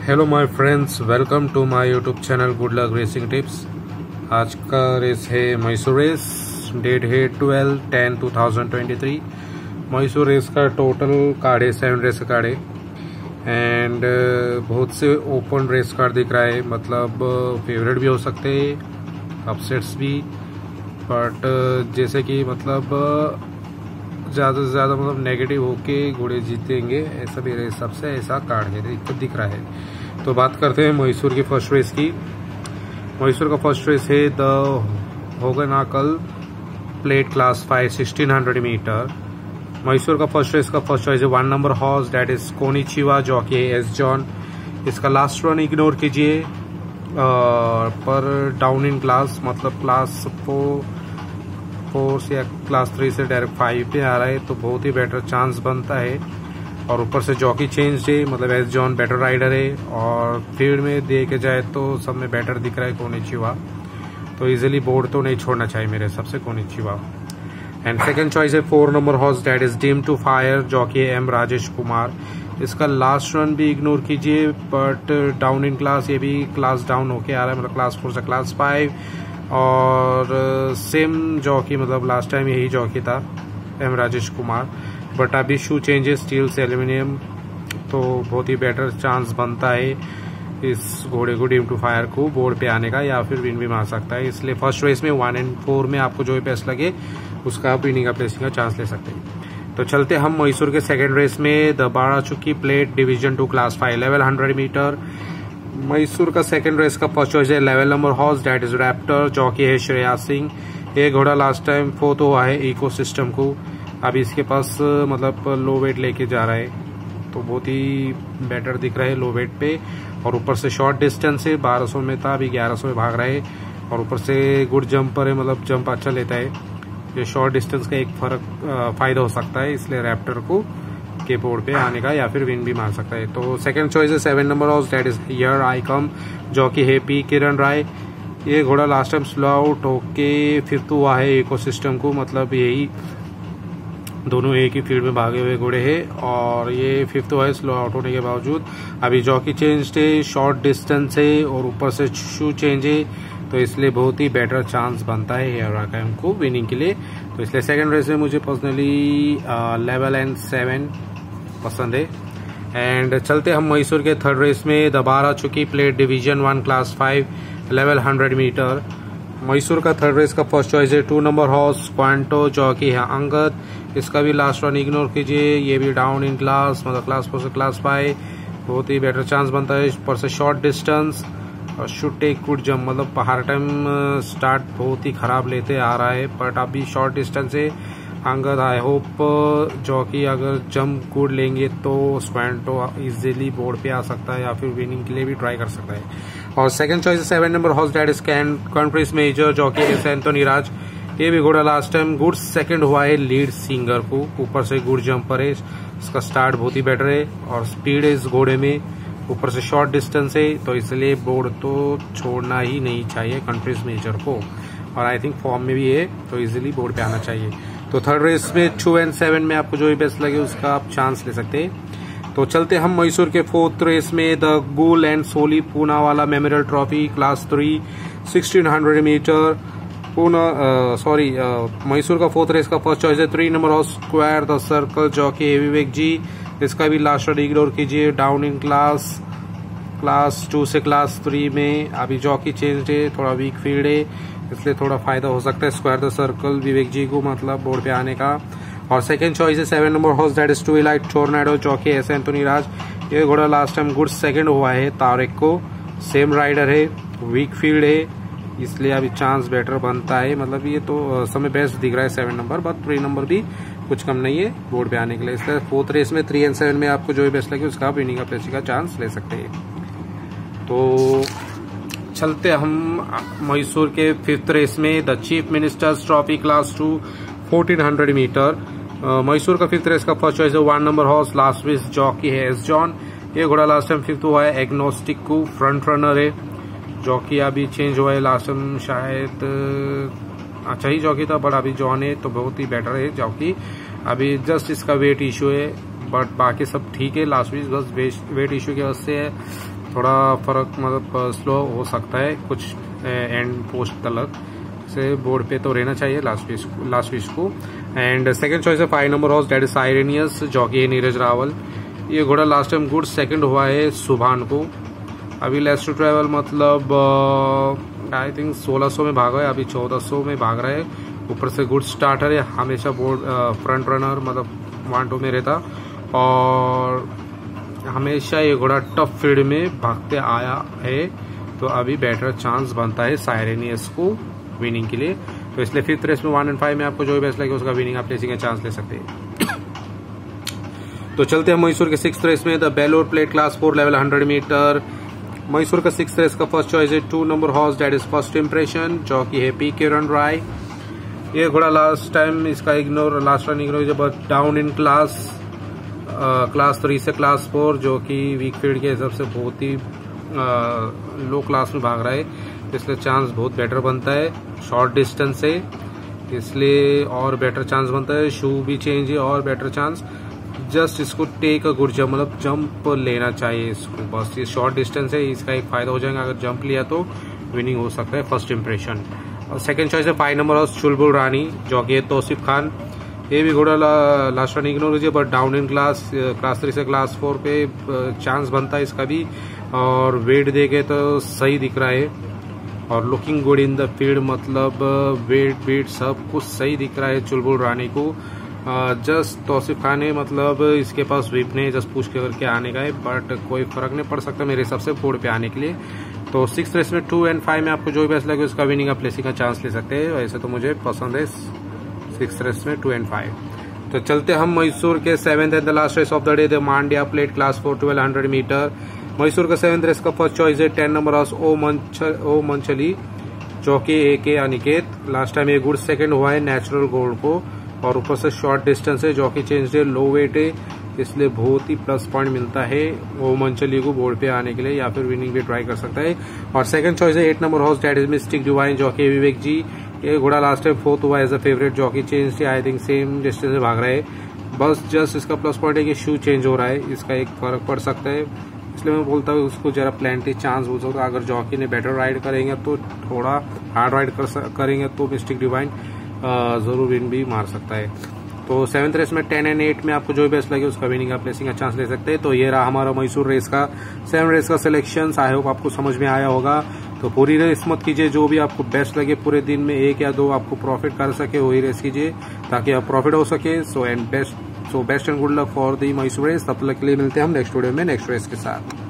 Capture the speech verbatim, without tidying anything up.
Hello my friends, welcome to my YouTube channel good luck racing tips. आज का race है Mysore race. Date है twelve ten two thousand twenty three. Mysore race का total card है seven race card है and बहुत से open race card दिख रहा है, मतलब फेवरेट भी हो सकते हैं, अपसेट्स भी, बट जैसे कि मतलब ज़्यादा से ज़्यादा मतलब नेगेटिव होके घोड़े जीतेंगे, ऐसा मेरे हिसाब से ऐसा कार्ड है तो दिख रहा है। तो बात करते हैं मैसूर की फर्स्ट रेस की। मैसूर का फर्स्ट रेस है the Hogenakkal plate class five sixteen hundred metre. Mysore का फर्स्ट रेस का फर्स्ट चॉइस है one number horse that is Konichiwa jockey S John. इसका लास्ट रन इग्नोर कीजिए पर डाउन इन क्लास, मतलब क्लास फोर फोर से या क्लास थ्री से डायरेक्ट फाइव पे आ रहा है तो बहुत ही बेटर चांस बनता है। और ऊपर से जॉकी चेंज है, मतलब एस जॉन बेटर राइडर है और फील्ड में देखे जाए तो सब में बेटर दिख रहा है कोनिचिवा, तो इजीली बोर्ड तो नहीं छोड़ना चाहिए मेरे हिसाब से कोनिचिवा। एंड सेकंड चॉइस है four number horse that is deem to fire jockey M Rajesh Kumar. इसका लास्ट रन भी इग्नोर कीजिए बट डाउन इन क्लास, ये भी क्लास डाउन होके आ रहा है, मतलब क्लास फोर से क्लास फाइव और सेम जॉकी, मतलब लास्ट टाइम यही जॉकी था एम राजेश कुमार, बट अभी शू चेंजेस स्टील से एल्यूमिनियम, तो बहुत ही बेटर चांस बनता है इस घोड़े को डीम टू फायर को बोर्ड पे आने का या फिर विन भी मार सकता है। इसलिए फर्स्ट रेस में वन एंड फोर में आपको जो भी बेस्ट लगे उसका आप विनिंग का प्लेसिंग का चांस ले सकते हैं। तो चलते हम मैसूर के सेकेंड रेस में the Barachukki plate division two class five eleven hundred metre. Mysore का सेकंड रेस का फर्स्ट चॉइस है eleven number horse that is Raptor jockey है श्रेया सिंह। ये घोड़ा लास्ट टाइम फोर्थ हुआ है इको सिस्टम को, अभी इसके पास मतलब लो वेट लेके जा रहा है तो बहुत ही बेटर दिख रहा है लो वेट पे, और ऊपर से शॉर्ट डिस्टेंस है, बारह सौ में था अभी ग्यारह सौ में भाग रहा है, और ऊपर से गुड जंपर है, मतलब जंप अच्छा लेता है। ये शॉर्ट डिस्टेंस का एक फर्क फायदा हो सकता है, इसलिए रैप्टर को के बोर्ड पे आने का या फिर विन भी मार सकता है। तो सेकंड चॉइस है seven number house that is here I come jockey है पी किरण राय। ये घोड़ा लास्ट टाइम स्लो आउट होके फिफ्थ हुआ है इकोसिस्टम को, मतलब यही दोनों एक ही फील्ड में भागे हुए घोड़े हैं और ये फिफ्थ हुआ है स्लो आउट होने के बावजूद। अभी जॉकी चेंज है, शॉर्ट डिस्टेंस है और ऊपर से शू चेंज है, तो इसलिए बहुत ही बेटर चांस बनता है हेयर आकाम को विनिंग के लिए। तो इसलिए सेकंड रेस में मुझे पर्सनली लेवल एंड सेवन पसंद है। एंड चलते हम मैसूर के थर्ड रेस में the Barachukki plate division one class five eleven hundred metre. Mysore का थर्ड रेस का फर्स्ट चॉइस है two number horse Squanto jockey है अंगद। इसका भी लास्ट रन इग्नोर कीजिए, ये भी डाउन इन क्लास, मतलब क्लास फोर से क्लास फाइव, बहुत ही बेटर चांस बनता है। ऊपर से शॉर्ट डिस्टेंस और शुड टेक गुड जंप, मतलब हर टाइम स्टार्ट बहुत ही खराब लेते आ रहा है बट अभी शॉर्ट डिस्टेंस है अंगद। आई होप जॉकी अगर जंप गुड लेंगे तो स्क्वांटो इजीली बोर्ड पे आ सकता है या फिर विनिंग के लिए भी ट्राई कर सकता है। और second choice seven number horse that is country's major jockey S Anthony Raj. ये भी घोड़ा लास्ट टाइम गुड सेकंड हुआ है लीड सिंगर को, ऊपर से गुड जंपर है, इसका स्टार्ट बहुत ही बेटर है और स्पीड है इस घोड़े में, ऊपर से शॉर्ट डिस्टेंस है, तो इसलिए बोर्ड तो छोड़ना ही नहीं चाहिए कंट्रीज मेजर को, और आई थिंक फॉर्म में भी है तो इजीली बोर्ड पे आना चाहिए। तो थर्ड रेस में टू एंड सेवन में आपको जो भी बेस्ट लगे उसका आप चांस ले सकते हैं। तो चलते हम मैसूर के फोर्थ रेस में the Gul and Soli Poonawalla memorial trophy class three sixteen hundred metre Poona sorry Mysore का फोर्थ रेस का फर्स्ट चॉइस है three number horse square the circle jockey है विवेक जी। इसका भी लास्ट रन इग्नोर कीजिए, down in class, class two से class three में, अभी जॉकी चेंज है, थोड़ा वीक फील्ड है इसलिए थोड़ा फायदा हो सकता है square the circle Vivek ji को, मतलब बोर्ड पे आने का। और सेकंड चॉइस है seven number horse that is two elite tornado jockey S Anthony Raj. ये घोड़ा लास्ट टाइम गुड सेकंड हुआ है तारिक को, सेम राइडर है, वीक फील्ड है, इसलिए अभी चांस बेटर बनता है, मतलब ये तो समय बेस्ट दिख रहा है seven number, but three number भी कुछ कम नहीं है बोर्ड पे आने के लिए। इसलिए फोर्थ रेस में थ्री एंड सेवन में आपको जो भी बेस्ट लगे उसका आप विनिंग का प्लेसिंग का चांस ले सकते हैं। तो चलते हम मैसूर के फिफ्थ रेस में the chief minister's trophy class two fourteen hundred metre. Mysore का फिफ्थ रेस का फर्स्ट चॉइस है one number horse last wish jockey है एस जॉन। ये घोड़ा लास्ट टाइम फिफ्थ हुआ है एग्नोस्टिक को, फ्रंट रनर है, जॉकी अभी चेंज हुआ है, लास्ट टाइम शायद अच्छा ही जॉकी था बट अभी जॉन है तो बहुत ही बेटर है जॉकी। अभी जस्ट इसका वेट इशू है बट बाकी सब ठीक है। लास्ट वीक बस वेट इशू की वजह से थोड़ा फर्क मतलब स्लो हो सकता है कुछ एंड पोस्ट तक से बोर्ड पे तो रहना चाहिए लास्ट विश लास्ट विश को। एंड सेकंड चॉइस है five number horse that is Cyrenius, jockey है नीरज रावल। ये घोड़ा लास्ट टाइम गुड सेकंड हुआ है सुभान को। अभी लेट्स टू ट्रेवल मतलब आई थिंक सोलह सौ में भागा है, अभी चौदह सौ में भाग रहा है। ऊपर से गुड स्टार्टर है, हमेशा बोर्ड फ्रंट रनर मतलब वन टू में रहता और हमेशा ये घोड़ा टफ फील्ड में भागते आया है, तो अभी बेटर चांस बनता है साइरेनियस को विनिंग के लिए। तो इसलिए फिफ्थ रेस में वन एंड फाइव में आपको जो भी बेस्ट लगे उसका विनिंग आप प्लेसिंग का चांस ले सकते हैं। तो चलते हैं मैसूर के सिक्स्थ रेस में, the Belur plate class four eleven hundred metre. Mysore का सिक्स्थ रेस का फर्स्ट चॉइस है two number horse that is first impression, जो कि है पी किरण राय। ये घोड़ा लास्ट टाइम इसका ignore last run ignore but down in class class three से क्लास फोर, जो कि वीक फील्ड के हिसाब से बहुत ही लो क्लास में भाग रहा है, इसलिए चांस बहुत बेटर बनता है शॉर्ट डिस्टेंस से, इसलिए और बेटर चांस बनता है। शू भी चेंज है और बेटर चांस। जस्ट इसको टेक अ गुड जंप मतलब जंप लेना चाहिए इसको, बस ये शॉर्ट डिस्टेंस है, इसका एक फायदा हो जाएगा। अगर जंप लिया तो विनिंग हो सकता है फर्स्ट इंप्रेशन। और सेकंड चॉइस है five number horse Chulbul Rani, जो कि है तौसीफ खान। ये भी घोड़ा ला, लास्ट रन इग्नोर कीजिए but down in class class three से क्लास फोर पे चांस बनता है इसका भी, और वेट देखे तो सही दिख रहा है और looking good in the field, मतलब वेट वेट सब कुछ सही दिख रहा है चुलबुल रानी को। जस्ट तौसीफ खान है, मतलब इसके पास विप नहीं, जस्ट पुश करके आने का है, बट कोई फर्क नहीं पड़ सकता मेरे हिसाब से बोर्ड पे आने के लिए। तो सिक्स रेस में टू एंड फाइव में आपको जो भी बेस्ट लगे उसका विनिंग आप प्लेसिंग का चांस ले सकते हैं। वैसे तो मुझे पसंद है सिक्स रेस में टू एंड फाइव। तो चलते हम मैसूर के seventh and the last race of the day, the Mandya plate class four twelve hundred metre. Mysore का सेवेंथ रेस का फर्स्ट चॉइस है टेन नंबर हाउस ओ मंचल ओ मंचली, जो कि A K Aniket. Last time ये गुड सेकंड हुआ है नेचुरल गोल्ड को, और ऊपर से शॉर्ट डिस्टेंस है, जो कि चेंज है लो वेट है, इसलिए बहुत ही प्लस पॉइंट मिलता है ओ मंचली को बोर्ड पे आने के लिए, या फिर विनिंग भी ट्राई कर सकता है। और सेकंड चॉइस है eight number house that is mystic divine, जो कि विवेक जी। ये घोड़ा लास्ट टाइम फोर्थ हुआ एज अ फेवरेट, जो कि change I think same distance में भाग रहा है, बस जस्ट इसका प्लस पॉइंट है कि शू चेंज हो रहा है, इसका एक फर्क पड़ सकता है, इसलिए मैं बोलता हूँ उसको जरा प्लेंटी चांस हो सकता है। अगर जॉकी ने बेटर राइड करेंगे तो थोड़ा हार्ड राइड कर करेंगे तो मिस्टिक डिवाइन जरूर विन भी मार सकता है। तो सेवंथ रेस में टेन एंड एट में आपको जो भी बेस्ट लगे उसका विनिंग आप प्लेसिंग का चांस ले सकते हैं। तो ये रहा हमारा मैसूर रेस का सेवन रेस का सिलेक्शन। आई होप आपको समझ में आया होगा। तो पूरी रेस मत कीजिए, जो भी आपको बेस्ट लगे पूरे दिन में एक या दो आपको प्रॉफिट कर सके वही रेस कीजिए ताकि आप प्रॉफिट हो सके। So and best so best and good luck for the Mysore race. तब तक के लिए मिलते हैं हम नेक्स्ट वीडियो में नेक्स्ट रेस के साथ।